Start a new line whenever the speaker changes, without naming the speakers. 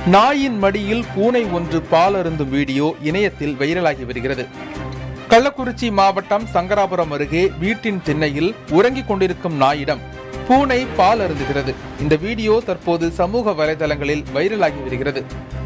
நாயின் மடியில் பூனை ஒன்று பால் அருந்தும் வீடியோ இணையத்தில் வைரலாகி வருகிறது. கள்ளக்குறிச்சி மாவட்டம் சங்கராபுரம் அருகே வீட்டின் திண்ணையில் உறங்கிக் கொண்டிருக்கும் நாயிடம் பூனை பால் அருந்துகிறது. இந்த வீடியோ தற்போது சமூக வலைதளங்களில் வைரலாகி வருகிறது.